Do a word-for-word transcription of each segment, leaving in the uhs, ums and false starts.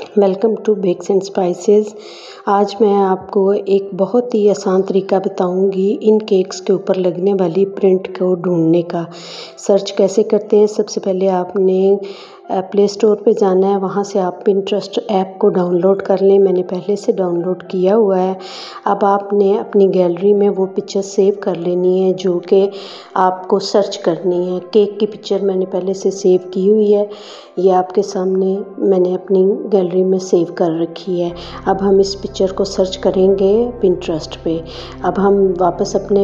Welcome to bakes and spices. आज मैं आपको एक बहुत ही आसान तरीका बताऊंगी इन केक्स के ऊपर लगने वाली प्रिंट को ढूंढने का। सर्च कैसे करते हैं? सबसे पहले आपने प्ले स्टोर पे जाना है, वहाँ से आप पिंटरेस्ट ऐप को डाउनलोड कर लें। मैंने पहले से डाउनलोड किया हुआ है। अब आपने अपनी गैलरी में वो पिक्चर सेव कर लेनी है जो कि आपको सर्च करनी है। केक की पिक्चर मैंने पहले से सेव की हुई है, ये आपके सामने मैंने अपनी गैलरी में सेव कर रखी है। अब हम इस पिक्चर को सर्च करेंगे पिंटरेस्ट पे। अब हम वापस अपने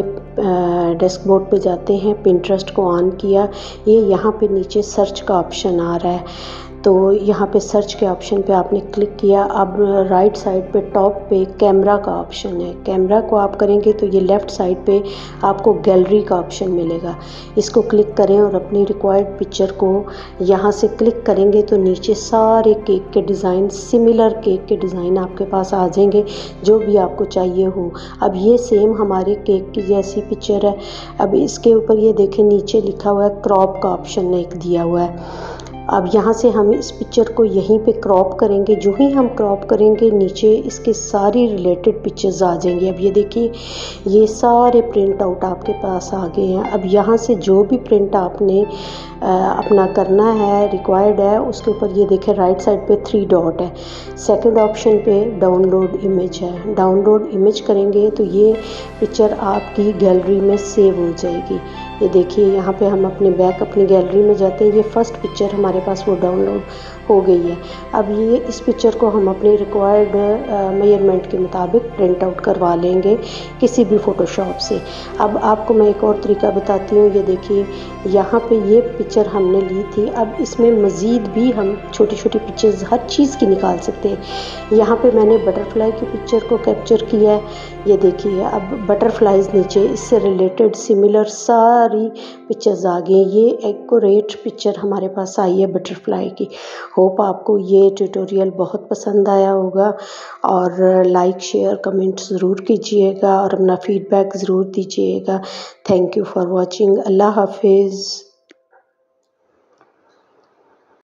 डेस्क बोर्ड पे जाते हैं, पिंटरेस्ट को ऑन किया, ये यहाँ पे नीचे सर्च का ऑप्शन आ रहा है, तो यहाँ पे सर्च के ऑप्शन पे आपने क्लिक किया। अब राइट साइड पे टॉप पे कैमरा का ऑप्शन है, कैमरा को आप करेंगे तो ये लेफ़्ट साइड पे आपको गैलरी का ऑप्शन मिलेगा। इसको क्लिक करें और अपनी रिक्वायर्ड पिक्चर को यहाँ से क्लिक करेंगे तो नीचे सारे केक के डिज़ाइन, सिमिलर केक के डिज़ाइन आपके पास आ जाएंगे जो भी आपको चाहिए हो। अब ये सेम हमारे केक की जैसी पिक्चर है। अब इसके ऊपर ये देखें नीचे लिखा हुआ है क्रॉप का ऑप्शन एक दिया हुआ है। अब यहाँ से हम इस पिक्चर को यहीं पे क्रॉप करेंगे। जो ही हम क्रॉप करेंगे नीचे इसके सारी रिलेटेड पिक्चर्स आ जाएंगे। अब ये देखिए, ये सारे प्रिंट आउट आपके पास आ गए हैं। अब यहाँ से जो भी प्रिंट आपने आ, अपना करना है, रिक्वायर्ड है, उसके ऊपर ये देखें राइट साइड पे थ्री डॉट है। सेकंड ऑप्शन पे डाउनलोड इमेज है। डाउनलोड इमेज करेंगे तो ये पिक्चर आपकी गैलरी में सेव हो जाएगी। ये देखिए, यहाँ पे हम अपने बैक अपनी गैलरी में जाते हैं, ये फर्स्ट पिक्चर हमारे पास वो डाउनलोड हो गई है। अब ये इस पिक्चर को हम अपने रिक्वायर्ड मेजरमेंट के मुताबिक प्रिंट आउट करवा लेंगे किसी भी फ़ोटोशॉप से। अब आपको मैं एक और तरीका बताती हूँ। ये देखिए, यहाँ पे ये पिक्चर हमने ली थी। अब इसमें मज़ीद भी हम छोटी छोटी पिक्चर्स हर चीज़ की निकाल सकते हैं। यहाँ पे मैंने बटरफ्लाई की पिक्चर को कैप्चर किया है। ये देखिए, अब बटरफ्लाइज नीचे, इससे रिलेटेड सिमिलर सारी पिक्चर्स आ गई। ये एक्यूरेट पिक्चर हमारे पास आई है बटरफ्लाई की। होप आपको ये ट्यूटोरियल बहुत पसंद आया होगा और लाइक शेयर कमेंट ज़रूर कीजिएगा और अपना फीडबैक ज़रूर दीजिएगा। Thank you for watching. अल्लाह हाफिज़।